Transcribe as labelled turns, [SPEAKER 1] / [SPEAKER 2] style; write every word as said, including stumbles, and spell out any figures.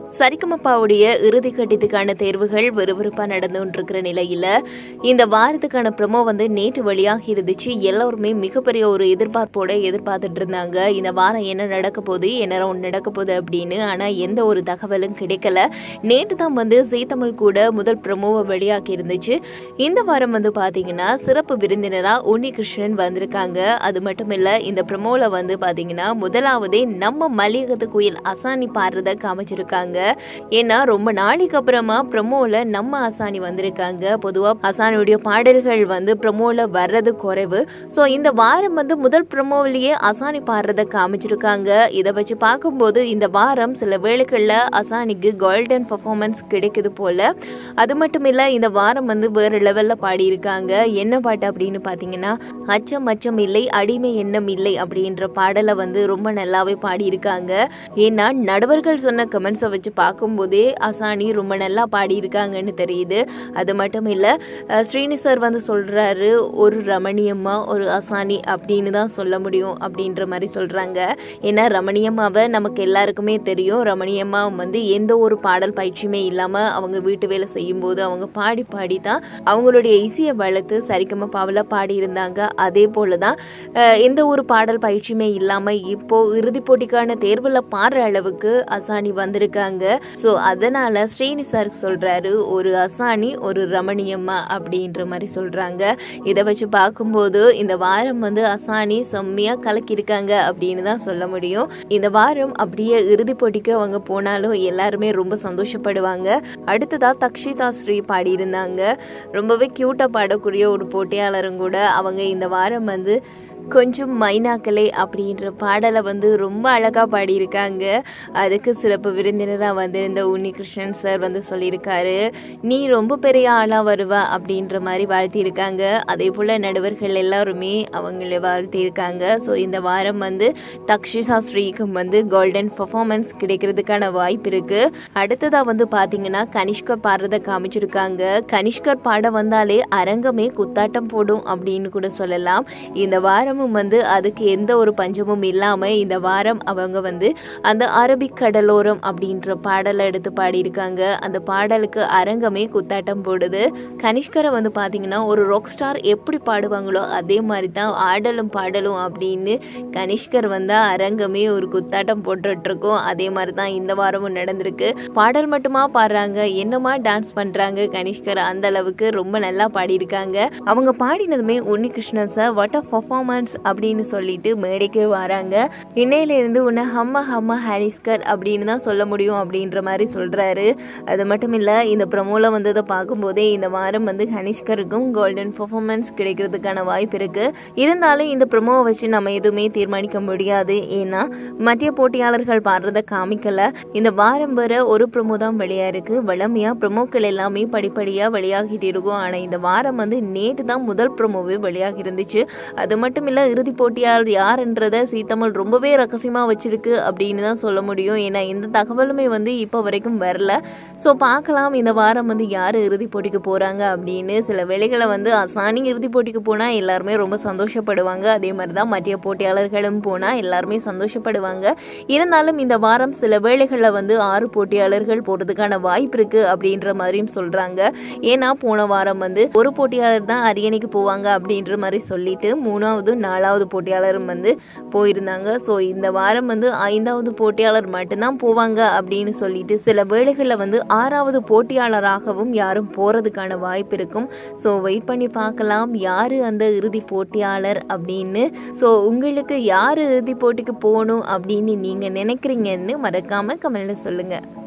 [SPEAKER 1] சரிகமபாவுடைய இறுதி கட்டத்துக்கான தேர்வுகள் விறுவிறுப்பா நடந்துட்டு இருக்கிற நிலையில இந்த வாரத்துக்கான ப்ரோமோ வந்து நேற்று வெளியாகி இருந்துச்சு. எல்லாருமே மிகப்பெரிய ஒரு எதிர்பார்ப்போட எதிர்பார்த்துட்டு இருந்தாங்க. இந்த வாரம் என்ன நடக்க போகுது, என்ன ரவுண்ட் நடக்க போகுது அப்படின்னு. ஆனா எந்த ஒரு தகவலும் கிடைக்கல. நேற்று தான் வந்து ஜீ தமிழ் கூட முதல் ப்ரோமோவை வெளியாகி இருந்துச்சு. இந்த வாரம் வந்து பாத்தீங்கன்னா சிறப்பு விருந்தினரா உன்னிகிருஷ்ணன் வந்திருக்காங்க. அது மட்டும் இல்ல, இந்த ப்ரோமோல வந்து பாத்தீங்கன்னா முதலாவதே நம்ம மல்லிகத்து குயில் அசானி பாடுறத காமிச்சிருக்காங்க. ஏன்னா ரொம்ப நாளைக்கு அப்புறமா ப்ரோமோல நம்ம அசானி வந்திருக்காங்க. பொதுவா அசானியுடைய பாடல்கள் வந்து ப்ரோமோல வர்றது குறைவு. சோ இந்த வாரம் வந்து முதல் ப்ரோமோவிலேயே அசானி பாடுறத காமிச்சிருக்காங்க. இதை வச்சு பார்க்கும்போது இந்த வாரம் சில வேளைகள்ல அசானிக்கு கோல்டன் பர்ஃபார்மன்ஸ் கிடைக்குது போல. அது மட்டும் இல்ல, இந்த வாரம் வந்து வேற லெவல்ல பாடியிருக்காங்க. என்ன பாட்டு அப்படின்னு பாத்தீங்கன்னா, அச்சம் அச்சம் இல்லை அடிமை எண்ணம் இல்லை அப்படின்ற பாடலை வந்து ரொம்ப நல்லாவே பாடியிருக்காங்க. ஏன்னா நடுவர்கள் சொன்ன கமெண்ட்ஸை வச்சு பார்க்கும்போதே அசானி ரொம்ப நல்லா பாடியிருக்காங்கன்னு தெரியுது. அது மட்டும் இல்ல, ஸ்ரீனி சார் வந்து சொல்றாரு, ஒரு ரமணியம்மா ஒரு அசானி அப்படின்னு தான் சொல்ல முடியும் அப்படின்ற மாதிரி சொல்றாங்க. ஏன்னா ரமணியம்மாவை நமக்கு எல்லாருக்குமே தெரியும். ரமணியம்மா வந்து எந்த ஒரு பாடல் பயிற்சியுமே இல்லாம அவங்க வீட்டு வேலை செய்யும் போது அவங்க பாடி பாடி தான் அவங்களுடைய இசையை வளர்த்து சரிகமபாவில் பாடி இருந்தாங்க. அதே போலதான் எந்த ஒரு பாடல் பயிற்சியுமே இல்லாம இப்போ இறுதி போட்டிக்கான தேர்வுல பாடுற அளவுக்கு அசானி வந்திருக்காங்க. சோ அதனால ஸ்ரீனி சார் சொல்றாரு, ஒரு அசானி ஒரு ரமணியம்மா அப்படின்ற மாதிரி சொல்றாங்க. இதை வச்சு பார்க்கும்போது இந்த வாரம் வந்து அசானி செம்மையா கலக்கியிருக்காங்க அப்படின்னு தான் சொல்ல முடியும். இந்த வாரம் அப்படியே இறுதி போட்டிக்கு அவங்க போனாலும் எல்லாருமே ரொம்ப சந்தோஷப்படுவாங்க. அடுத்ததா தக்ஷிதா ஸ்ரீ பாடியிருந்தாங்க. ரொம்பவே கியூட்டா பாடக்கூடிய ஒரு போட்டியாளரும் கூட. அவங்க இந்த வாரம் வந்து கொஞ்சம் மைனாக்களே அப்படின்ற பாடலை வந்து ரொம்ப அழகா பாடியிருக்காங்க. அதுக்கு சிறப்பு விருந்தினராக வந்திருந்த உன்னிகிருஷ்ணன் சார் வந்து சொல்லியிருக்காரு, நீ ரொம்ப பெரிய ஆளா வருவா அப்படின்ற மாதிரி வாழ்த்தியிருக்காங்க. அதே போல நடுவர்கள் எல்லாருமே அவங்கள வாழ்த்தியிருக்காங்க. ஸோ இந்த வாரம் வந்து தக்ஷிதா ஸ்ரீக்கும் வந்து கோல்டன் பர்ஃபார்மன்ஸ் கிடைக்கிறதுக்கான வாய்ப்பு இருக்கு. அடுத்ததா வந்து பாத்தீங்கன்னா கனிஷ்கர் பாடுறத காமிச்சிருக்காங்க. கனிஷ்கர் பாட வந்தாலே அரங்கமே குத்தாட்டம் போடும் அப்படின்னு கூட சொல்லலாம். இந்த வாரம் வந்து அதுக்கு எந்த ஒரு பஞ்சமும் இல்லாம இந்த வாரம் அவங்க வந்து அந்த அரபிக் கடலோரம் அப்படின்ற பாடலை எடுத்து பாடியிருக்காங்க. அந்த பாடலுக்கு அரங்கமே குத்தாட்டம் போடுது. கனிஷ்கரை வந்து பாத்தீங்கன்னா ஒரு ராக் ஸ்டார் எப்படி பாடுவாங்களோ அதே மாதிரி தான் ஆடலும் பாடலும் அப்படின்னு கனிஷ்கர் வந்தா அரங்கமே ஒரு குத்தாட்டம் போட்டுட்டு இருக்கோம். அதே மாதிரி தான் இந்த வாரமும் நடந்திருக்கு. பாடல் மட்டுமா பாடுறாங்க, என்னமா டான்ஸ் பண்றாங்க கனிஷ்கர். அந்த அளவுக்கு ரொம்ப நல்லா பாடியிருக்காங்க. அவங்க பாடினதுமே Unnikrishnan sir what of performance அப்படின்னு சொல்லிட்டு மேடைக்கு வராங்க. இன்னையில இருந்து உன்னை ஹம்ம ஹம்ம ஹனிஷ்கர் அப்படின்னு தான் சொல்ல முடியும் அப்படின்ற மாதிரி சொல்றாரு. அது மட்டும் இல்ல, இந்த ப்ரோமோல வந்ததை பார்க்கும்போதே இந்த வாரம் வந்து ஹனிஷ்கருக்கும் கோல்டன் பர்ஃபார்மன்ஸ் கிடைக்கிறதுக்கான வாய்ப்பு இருக்கு. இருந்தாலும் இந்த ப்ரோமோவை வச்சு நம்ம எதுவுமே தீர்மானிக்க முடியாது. ஏன்னா மத்திய போட்டியாளர்கள் பாடுறத காமிக்கல. இந்த வாரம் வர ஒரு ப்ரோமோ தான் வெளியா இருக்கு. வளமையா ப்ரோமோக்கள் எல்லாமே படிப்படியா வெளியாகிட்டு இருக்கும். ஆனா இந்த வாரம் வந்து நேற்று தான் முதல் ப்ரோமோவே வெளியாகி இருந்துச்சு. அது மட்டும் இல்ல, இறுதி போட்டியாளர் யாருன்றத ஜீ தமிழ் ரொம்பவே ரகசியமா வச்சிருக்கு அப்படின்னு தான் சொல்ல முடியும். ஏன்னா எந்த தகவலுமே வந்து இப்போ வரைக்கும் வரல. ஸோ பார்க்கலாம் இந்த வாரம் வந்து யாரு இறுதி போட்டிக்கு போறாங்க அப்படின்னு. சில வேளைகளை வந்து அசானி இறுதி போட்டிக்கு போனா எல்லாருமே ரொம்ப சந்தோஷப்படுவாங்க. அதே மாதிரிதான் மத்திய போட்டியாளர்களும் போனா எல்லாருமே சந்தோஷப்படுவாங்க. இருந்தாலும் இந்த வாரம் சில வேளைகளில் வந்து ஆறு போட்டியாளர்கள் போறதுக்கான வாய்ப்பு இருக்கு அப்படின்ற மாதிரியும் சொல்றாங்க. ஏன்னா போன வாரம் வந்து ஒரு போட்டியாளர் தான் அரியணைக்கு போவாங்க அப்படின்ற மாதிரி சொல்லிட்டு மூணாவது நாலாவது போட்டியாளரும் வந்து போயிருந்தாங்க. ஸோ இந்த வாரம் வந்து ஐந்தாவது போட்டியாளர் மட்டும்தான் போவாங்க அப்படின்னு சொல்லிட்டு சில வேளைகளில் வந்து ஆறாவது போட்டியாளராகவும் யாரும் போறதுக்கான வாய்ப்பு இருக்கும். ஸோ வெயிட் பண்ணி பார்க்கலாம் யாரு அந்த இறுதி போட்டியாளர் அப்படின்னு. ஸோ உங்களுக்கு யாரு இறுதி போட்டிக்கு போகணும் அப்படின்னு நீங்க நினைக்கிறீங்கன்னு மறக்காம கமெண்ட்ல சொல்லுங்க.